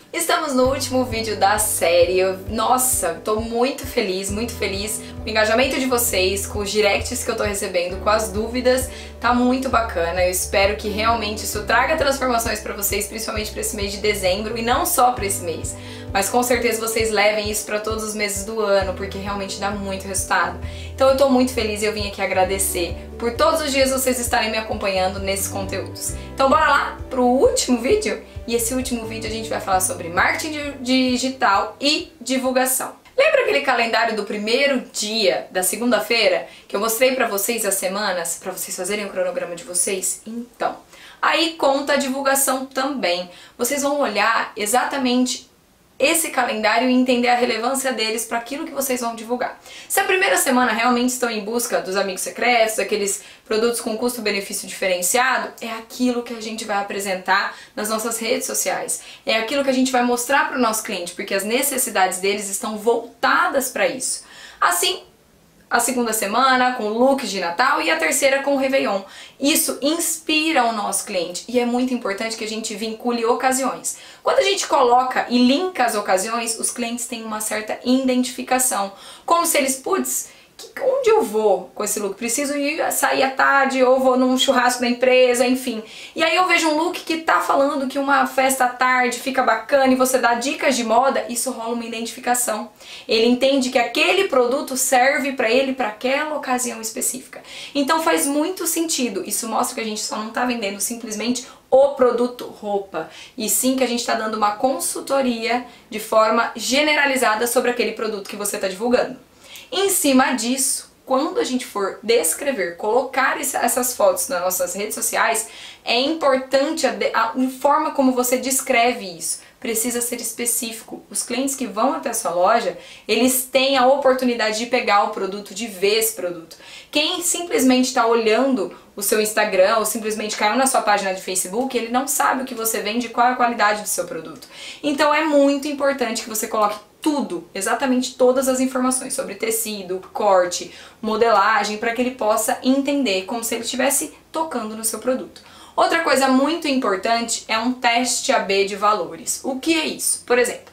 Estamos no último vídeo da série. Nossa, tô muito feliz com o engajamento de vocês, com os directs que eu tô recebendo, com as dúvidas, tá muito bacana. Eu espero que realmente isso traga transformações pra vocês, principalmente pra esse mês de dezembro e não só pra esse mês, mas com certeza vocês levem isso pra todos os meses do ano, porque realmente dá muito resultado. Então eu tô muito feliz e eu vim aqui agradecer por todos os dias vocês estarem me acompanhando nesses conteúdos. Então bora lá pro último vídeo? E esse último vídeo a gente vai falar sobre marketing digital e divulgação. Lembra aquele calendário do primeiro dia da segunda-feira que eu mostrei pra vocês as semanas, pra vocês fazerem o cronograma de vocês? Então, aí conta a divulgação também. Vocês vão olhar exatamente esse calendário e entender a relevância deles para aquilo que vocês vão divulgar. Se a primeira semana realmente estão em busca dos amigos secretos, aqueles produtos com custo-benefício diferenciado, é aquilo que a gente vai apresentar nas nossas redes sociais. É aquilo que a gente vai mostrar para o nosso cliente, porque as necessidades deles estão voltadas para isso. Assim, a segunda semana com looks de Natal e a terceira com o Réveillon. Isso inspira o nosso cliente e é muito importante que a gente vincule ocasiões. Quando a gente coloca e linka as ocasiões, os clientes têm uma certa identificação. Como se eles, onde eu vou com esse look? Preciso ir sair à tarde ou vou num churrasco da empresa, enfim. E aí eu vejo um look que tá falando que uma festa à tarde fica bacana e você dá dicas de moda, isso rola uma identificação. Ele entende que aquele produto serve pra ele para aquela ocasião específica. Então faz muito sentido. Isso mostra que a gente só não tá vendendo simplesmente o produto roupa, e sim que a gente está dando uma consultoria de forma generalizada sobre aquele produto que você está divulgando. Em cima disso, quando a gente for descrever, colocar essas fotos nas nossas redes sociais, é importante a forma como você descreve isso. Precisa ser específico. Os clientes que vão até a sua loja, eles têm a oportunidade de pegar o produto, de ver esse produto. Quem simplesmente está olhando o seu Instagram ou simplesmente caiu na sua página de Facebook, ele não sabe o que você vende e qual é a qualidade do seu produto. Então é muito importante que você coloque tudo, exatamente todas as informações sobre tecido, corte, modelagem, para que ele possa entender como se ele estivesse tocando no seu produto. Outra coisa muito importante é um teste AB de valores. O que é isso? Por exemplo,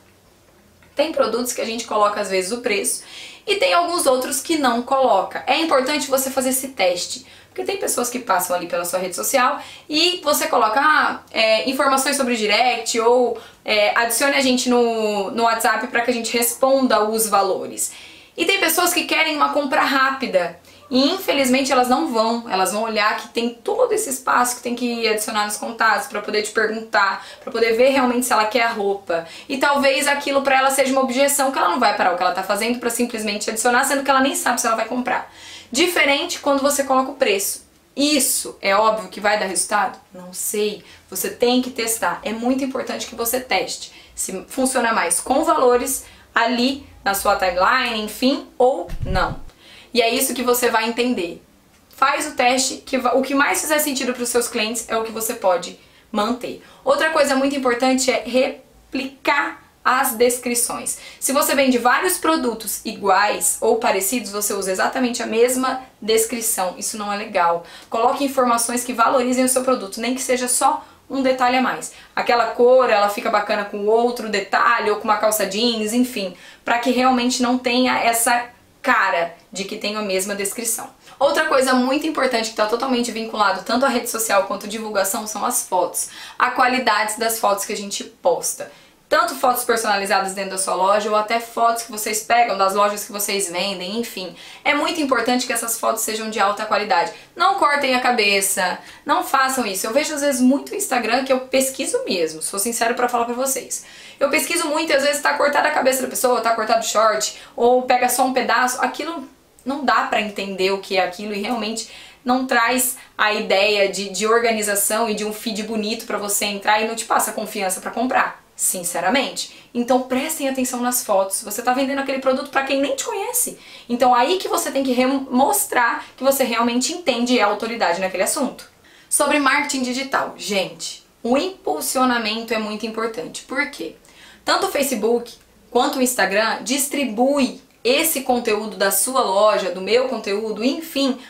tem produtos que a gente coloca às vezes o preço e tem alguns outros que não coloca. É importante você fazer esse teste, porque tem pessoas que passam ali pela sua rede social e você coloca informações sobre direct ou adicione a gente no WhatsApp para que a gente responda os valores. E tem pessoas que querem uma compra rápida. E infelizmente elas vão olhar que tem todo esse espaço que tem que adicionar nos contatos para poder te perguntar, para poder ver realmente se ela quer a roupa. E talvez aquilo para ela seja uma objeção, que ela não vai parar o que ela tá fazendo para simplesmente adicionar, sendo que ela nem sabe se ela vai comprar. Diferente quando você coloca o preço. Isso é óbvio que vai dar resultado? Não sei. Você tem que testar. É muito importante que você teste se funciona mais com valores ali na sua timeline, enfim, ou não. E é isso que você vai entender. Faz o teste, que o que mais fizer sentido para os seus clientes é o que você pode manter. Outra coisa muito importante é replicar as descrições. Se você vende vários produtos iguais ou parecidos, você usa exatamente a mesma descrição. Isso não é legal. Coloque informações que valorizem o seu produto, nem que seja só um detalhe a mais. Aquela cor, ela fica bacana com outro detalhe ou com uma calça jeans, enfim, para que realmente não tenha essa cara de que tem a mesma descrição. Outra coisa muito importante que está totalmente vinculado tanto à rede social quanto à divulgação são as fotos. A qualidade das fotos que a gente posta. Tanto fotos personalizadas dentro da sua loja ou até fotos que vocês pegam das lojas que vocês vendem, enfim. É muito importante que essas fotos sejam de alta qualidade. Não cortem a cabeça, não façam isso. Eu vejo às vezes muito no Instagram que eu pesquiso mesmo, sou sincero pra falar pra vocês. Eu pesquiso muito e às vezes tá cortada a cabeça da pessoa, tá cortado o short, ou pega só um pedaço. Aquilo não dá pra entender o que é aquilo e realmente não traz a ideia de organização e de um feed bonito pra você entrar e não te passa confiança pra comprar. Sinceramente. Então prestem atenção nas fotos. Você está vendendo aquele produto para quem nem te conhece. Então aí que você tem que mostrar que você realmente entende e é autoridade naquele assunto. Sobre marketing digital, gente, o impulsionamento é muito importante. Por quê? Tanto o Facebook quanto o Instagram distribui esse conteúdo da sua loja, do meu conteúdo, enfim,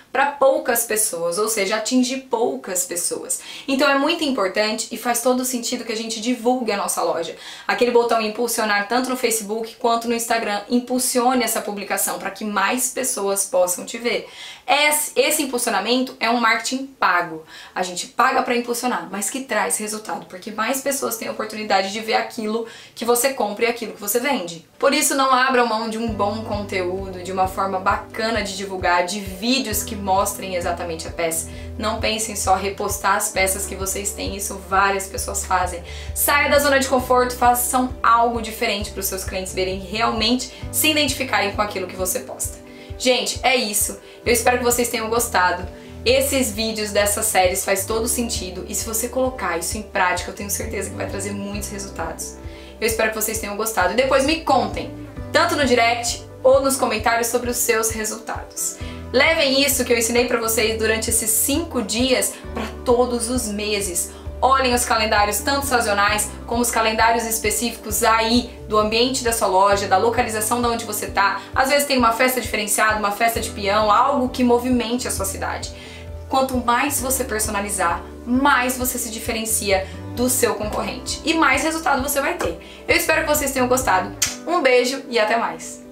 para poucas pessoas, ou seja, atingir poucas pessoas. Então é muito importante e faz todo sentido que a gente divulgue a nossa loja. Aquele botão impulsionar tanto no Facebook quanto no Instagram, impulsione essa publicação para que mais pessoas possam te ver. Esse impulsionamento é um marketing pago. A gente paga para impulsionar, mas que traz resultado, porque mais pessoas têm a oportunidade de ver aquilo que você compra e aquilo que você vende. Por isso, não abram mão de um bom conteúdo, de uma forma bacana de divulgar, de vídeos que mostrem exatamente a peça. Não pensem só repostar as peças que vocês têm, isso várias pessoas fazem. Saia da zona de conforto, façam algo diferente para os seus clientes verem e realmente se identificarem com aquilo que você posta. Gente, é isso. Eu espero que vocês tenham gostado. Esses vídeos dessas séries faz todo sentido e se você colocar isso em prática, eu tenho certeza que vai trazer muitos resultados. Eu espero que vocês tenham gostado e depois me contem, tanto no direct ou nos comentários, sobre os seus resultados. Levem isso que eu ensinei pra vocês durante esses 5 dias para todos os meses. Olhem os calendários tanto sazonais como os calendários específicos aí do ambiente da sua loja, da localização de onde você tá. Às vezes tem uma festa diferenciada, uma festa de peão, algo que movimente a sua cidade. Quanto mais você personalizar, mais você se diferencia do seu concorrente e mais resultado você vai ter. Eu espero que vocês tenham gostado. Um beijo e até mais!